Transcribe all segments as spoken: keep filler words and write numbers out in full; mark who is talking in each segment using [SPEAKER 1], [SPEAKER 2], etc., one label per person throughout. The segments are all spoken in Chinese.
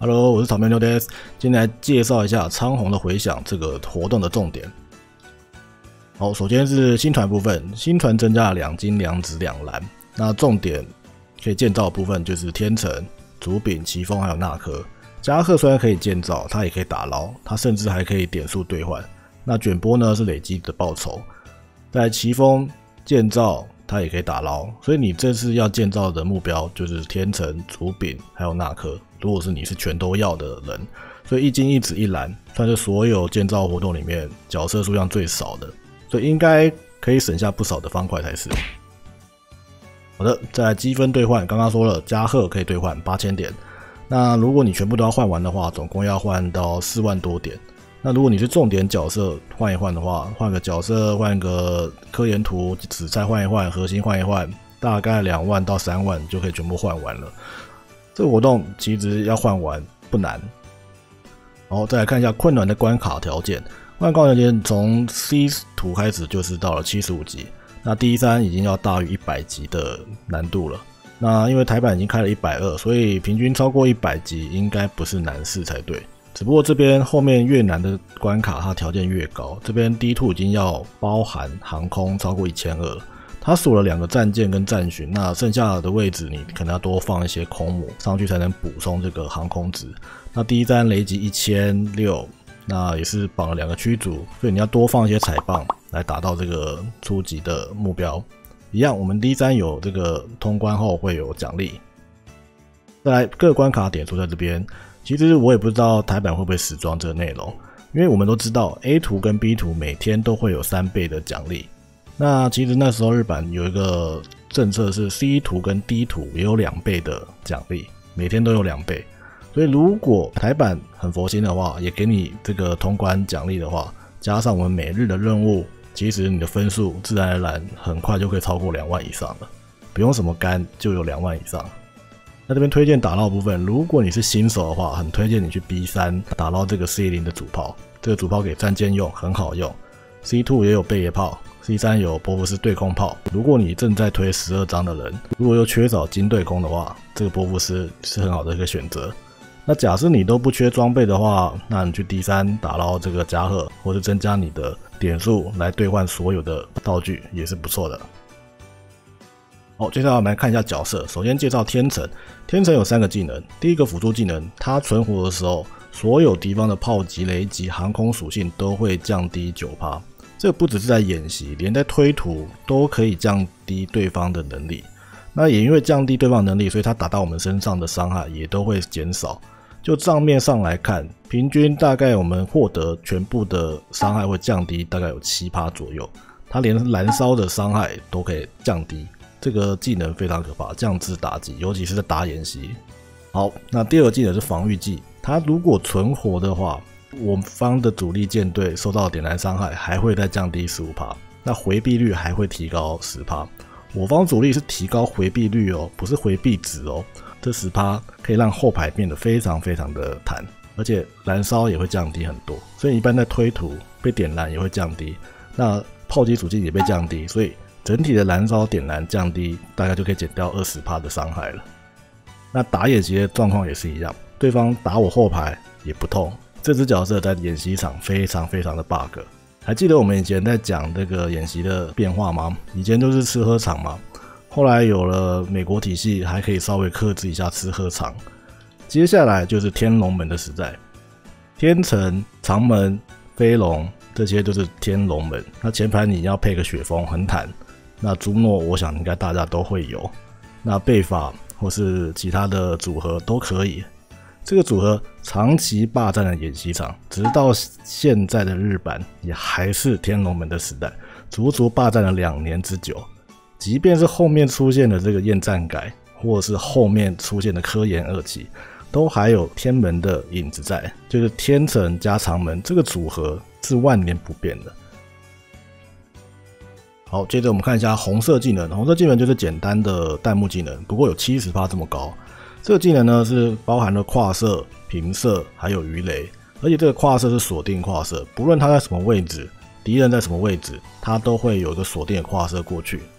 [SPEAKER 1] Hello， 我是草莓牛 des， 今天来介绍一下苍红的回响这个活动的重点。好，首先是新团部分，新团增加了两金、两紫、两蓝。那重点可以建造的部分就是天成、竹柄、奇峰还有纳克。加贺虽然可以建造，它也可以打捞，它甚至还可以点数兑换。那卷波呢是累积的报酬。在奇峰建造，它也可以打捞，所以你这次要建造的目标就是天成、竹柄还有纳克。如果是你是全都要的人，所以一金一紫一蓝算是所有建造活动里面角色数量最少的，所以应该可以省下不少的方块才是。好的，再来积分兑换，刚刚说了加贺可以兑换八千点，那如果你全部都要换完的话，总共要换到四万多点。那如果你是重点角色换一换的话，换个角色换个科研图、紫菜换一换、核心换一换，大概两万到三万就可以全部换完了。这个活动其实要换完不难。好，再来看一下困难的关卡条件。困难关卡条件从 C 图开始就是到了七十五级，那 D 三已经要大于一百级的难度了。那因为台版已经开了一百二十，所以平均超过一百级应该不是难事才对。只不过这边后面越难的关卡它条件越高，这边 D 二 已经要包含航空超过一千二了。它锁了两个战舰跟战巡，那剩下的位置你可能要多放一些空母上去才能补充这个航空值。那第一站雷击一千六百，那也是绑了两个驱逐，所以你要多放一些彩棒来达到这个初级的目标。一样，我们第三有这个通关后会有奖励。再来各关卡点数在这边，其实我也不知道台版会不会实装这个内容，因为我们都知道 A 图跟 B 图每天都会有三倍的奖励。那其实那时候日版有一个政策是 C 图跟 D 图也有两倍的奖励，每天都有两倍。所以如果台版很佛心的话，也给你这个通关奖励的话，加上我们每日的任务，其实你的分数自然而然很快就可以超过两万以上了，不用什么肝就有两万以上。那这边推荐打捞部分，如果你是新手的话，很推荐你去 B 三 打捞这个 C 零 的主炮，这个主炮给战舰用很好用。C 二 也有贝爷炮。C 三 有波夫斯对空炮，如果你正在推十二张的人，如果又缺少金对空的话，这个波夫斯是很好的一个选择。那假设你都不缺装备的话，那你去 D 三 打捞这个加贺，或是增加你的点数来兑换所有的道具也是不错的。好，接下来我们来看一下角色。首先介绍天成，天成有三个技能，第一个辅助技能，它存活的时候，所有敌方的炮击、雷击、航空属性都会降低 百分之九。这个不只是在演习，连在推图都可以降低对方的能力。那也因为降低对方能力，所以他打到我们身上的伤害也都会减少。就账面上来看，平均大概我们获得全部的伤害会降低大概有 百分之七 左右。他连燃烧的伤害都可以降低，这个技能非常可怕，降智打击，尤其是在打演习。好，那第二个技能是防御技，他如果存活的话，我方的主力舰队受到点燃伤害还会再降低 百分之十五， 那回避率还会提高 百分之十。 我方主力是提高回避率哦，不是回避值哦。这 百分之十 可以让后排变得非常非常的弹，而且燃烧也会降低很多，所以一般在推图被点燃也会降低，那炮击属性也被降低，所以整体的燃烧点燃降低，大概就可以减掉 百分之二十 的伤害了。那打野级的状况也是一样，对方打我后排也不痛。这只角色在演习场非常非常的 bug， 还记得我们以前在讲这个演习的变化吗？以前都是吃喝场嘛，后来有了美国体系，还可以稍微克制一下吃喝场。接下来就是天龙门的时代，天成、长门、飞龙这些就是天龙门。那前排你要配个雪峰很坦，那朱诺我想应该大家都会有，那贝法或是其他的组合都可以。这个组合长期霸占了演习场，直到现在的日版也还是天龙门的时代，足足霸占了两年之久。即便是后面出现的这个厌战改，或者是后面出现的科研二期，都还有天门的影子在，就是天成加长门这个组合是万年不变的。好，接着我们看一下红色技能，红色技能就是简单的弹幕技能，不过有 百分之七十 这么高。这个技能呢是包含了跨射、平射还有鱼雷，而且这个跨射是锁定跨射，不论它在什么位置，敌人在什么位置，它都会有一个锁定的跨射过去，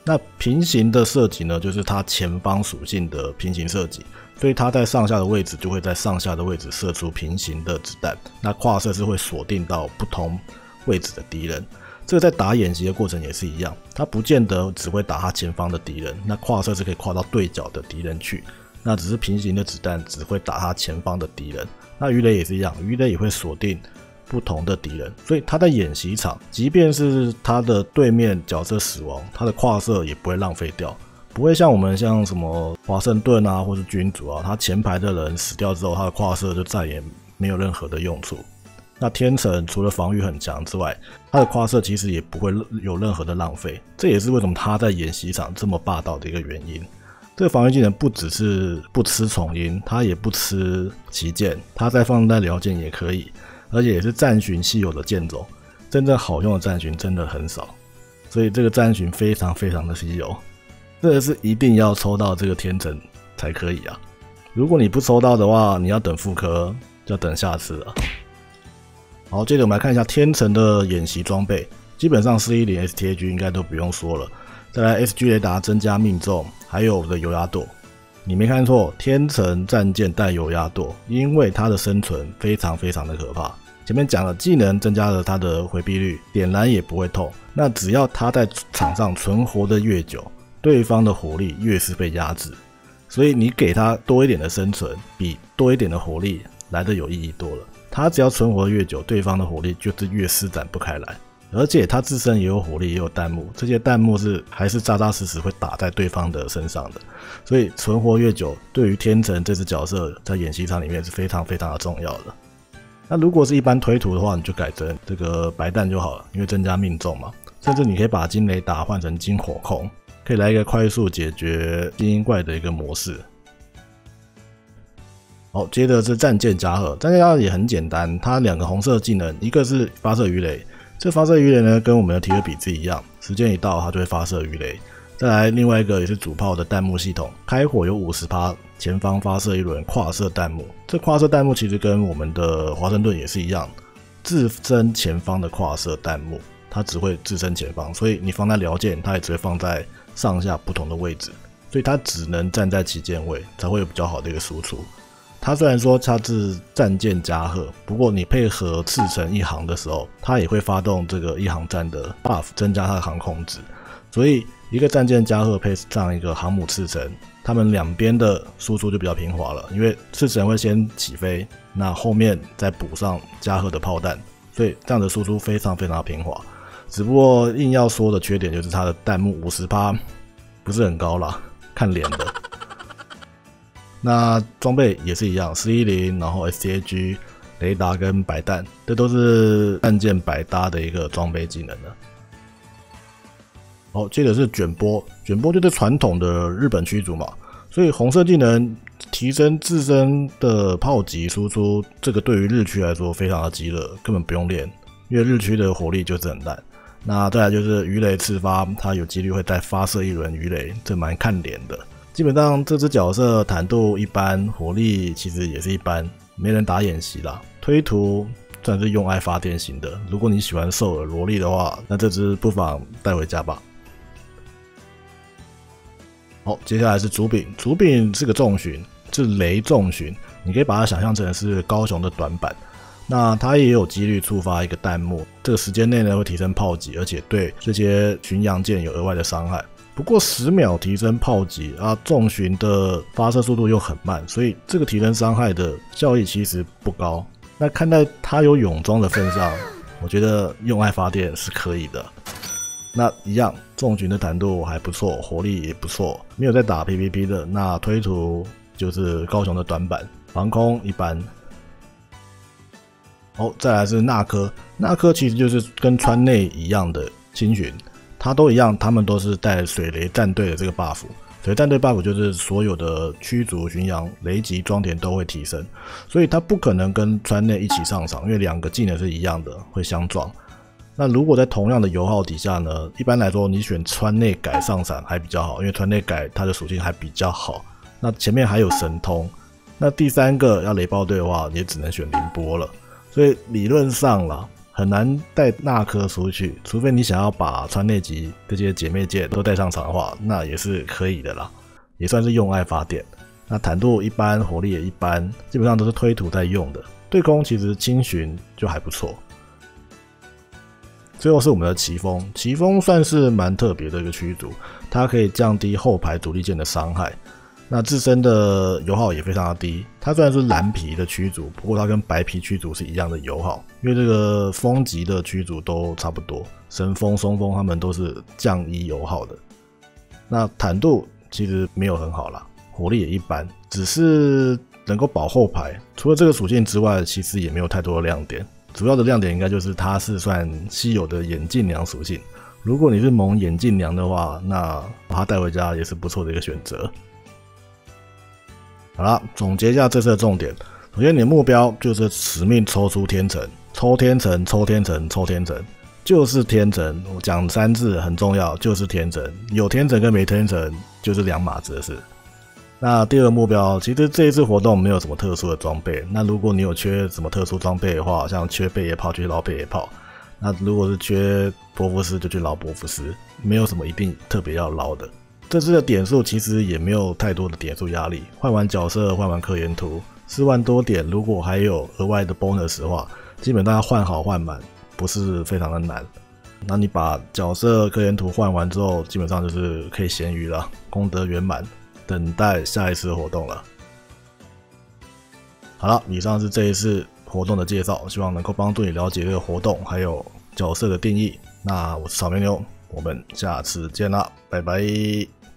[SPEAKER 1] 那平行的射击呢，就是它前方属性的平行射击，所以它在上下的位置就会在上下的位置射出平行的子弹。那跨射是会锁定到不同位置的敌人。这个在打演习的过程也是一样，它不见得只会打它前方的敌人，那跨射是可以跨到对角的敌人去。那只是平行的子弹只会打它前方的敌人。那鱼雷也是一样，鱼雷也会锁定不同的敌人，所以他在演习场，即便是他的对面角色死亡，他的跨射也不会浪费掉，不会像我们像什么华盛顿啊，或是君主啊，他前排的人死掉之后，他的跨射就再也没有任何的用处。那天成除了防御很强之外，他的跨射其实也不会有任何的浪费，这也是为什么他在演习场这么霸道的一个原因。这个防御技能不只是不吃重音，他也不吃旗舰，他再放在辽剑也可以，而且也是战巡稀有的剑种，真正好用的战巡真的很少，所以这个战巡非常非常的稀有，这个是一定要抽到这个天成才可以啊！如果你不抽到的话，你要等复刻，就要等下次了。好，接着我们来看一下天成的演习装备，基本上四一零 S T A G 应该都不用说了，再来 S G 雷达增加命中，还有我的油压舵。你没看错，天成战舰带油压舵，因为它的生存非常非常的可怕。前面讲了，技能增加了它的回避率，点燃也不会痛。那只要它在场上存活的越久，对方的火力越是被压制。所以你给它多一点的生存，比多一点的火力来得有意义多了。它只要存活越久，对方的火力就是越施展不开来。而且它自身也有火力，也有弹幕，这些弹幕是还是扎扎实实会打在对方的身上的，所以存活越久，对于天成这只角色在演习场里面是非常非常的重要的。那如果是一般推图的话，你就改成这个白弹就好了，因为增加命中嘛。甚至你可以把金雷达换成金火控，可以来一个快速解决精英怪的一个模式。好，接着是战舰加贺，战舰加贺也很简单，它两个红色技能，一个是发射鱼雷。这发射鱼雷呢，跟我们的提尔比兹一样，时间一到它就会发射鱼雷。再来另外一个也是主炮的弹幕系统，开火有 百分之五十， 前方发射一轮跨射弹幕。这跨射弹幕其实跟我们的华盛顿也是一样，自身前方的跨射弹幕，它只会自身前方，所以你放在辽舰，它也只会放在上下不同的位置，所以它只能站在旗舰位，才会有比较好的一个输出。它虽然说它是战舰加贺，不过你配合赤城一航的时候，它也会发动这个一航战的 buff， 增加它的航空值。所以一个战舰加贺配上一个航母赤城，他们两边的输出就比较平滑了，因为赤城会先起飞，那后面再补上加贺的炮弹，所以这样的输出非常非常的平滑。只不过硬要说的缺点就是它的弹幕 百分之五十 不是很高啦，看脸的。那装备也是一样，四一零，然后 S T A G、雷达跟白弹，这都是战舰百搭的一个装备技能了。好，接着是卷波，卷波就是传统的日本驱逐嘛，所以红色技能提升自身的炮击输出，这个对于日区来说非常的激烈，根本不用练，因为日区的火力就是很烂。那再来就是鱼雷次发，它有几率会再发射一轮鱼雷，这蛮看脸的。基本上这只角色坦度一般，火力其实也是一般，没人打演习啦。推图算是用爱发电型的，如果你喜欢兽耳萝莉的话，那这只不妨带回家吧。好，接下来是主柄，主柄是个重巡，是雷重巡，你可以把它想象成是高雄的短板。那它也有几率触发一个弹幕，这个时间内呢会提升炮击，而且对这些巡洋舰有额外的伤害。不过十秒提升炮击啊，重巡的发射速度又很慢，所以这个提升伤害的效益其实不高。那看在它有泳装的份上，我觉得用爱发电是可以的。那一样，重巡的坦度还不错，火力也不错，没有在打 P V P 的，那推图就是高雄的短板，防空一般。好，再来是纳科，纳科其实就是跟川内一样的轻巡。它都一样，他们都是带水雷战队的这个 buff， 水雷战队 buff 就是所有的驱逐、巡洋、雷击、装填都会提升，所以它不可能跟川内一起上场，因为两个技能是一样的，会相撞。那如果在同样的油耗底下呢，一般来说你选川内改上场还比较好，因为川内改它的属性还比较好。那前面还有神通，那第三个要雷爆队的话，也只能选凌波了。所以理论上啦， 很难带纳科出去，除非你想要把川内级这些姐妹舰都带上场的话，那也是可以的啦，也算是用爱发电。那坦度一般，火力也一般，基本上都是推图在用的。对攻其实轻巡就还不错。最后是我们的奇风，奇风算是蛮特别的一个驱逐，它可以降低后排主力舰的伤害。那自身的油耗也非常的低，它虽然是蓝皮的驱逐，不过它跟白皮驱逐是一样的油耗，因为这个风级的驱逐都差不多，神风、松风他们都是降一油耗的。那坦度其实没有很好啦，火力也一般，只是能够保后排。除了这个属性之外，其实也没有太多的亮点。主要的亮点应该就是它是算稀有的眼镜娘属性，如果你是蒙眼镜娘的话，那把它带回家也是不错的一个选择。好啦，总结一下这次的重点。首先，你的目标就是使命抽出天神，抽天神，抽天神，抽天神，就是天神。我讲三次很重要，就是天神。有天神跟没天神就是两码子的事。那第二个目标，其实这一次活动没有什么特殊的装备。那如果你有缺什么特殊装备的话，像缺贝野炮就去捞贝野炮。那如果是缺波夫斯就去捞波夫斯，没有什么一定特别要捞的。这次的点数其实也没有太多的点数压力，换完角色换完科研图四万多点，如果还有额外的 bonus 的话，基本上换好换满不是非常的难。那你把角色科研图换完之后，基本上就是可以闲鱼了，功德圆满，等待下一次活动了。好了，以上是这一次活动的介绍，希望能够帮助你了解这个活动还有角色的定义。那我是草莓牛，我们下次见啦，拜拜。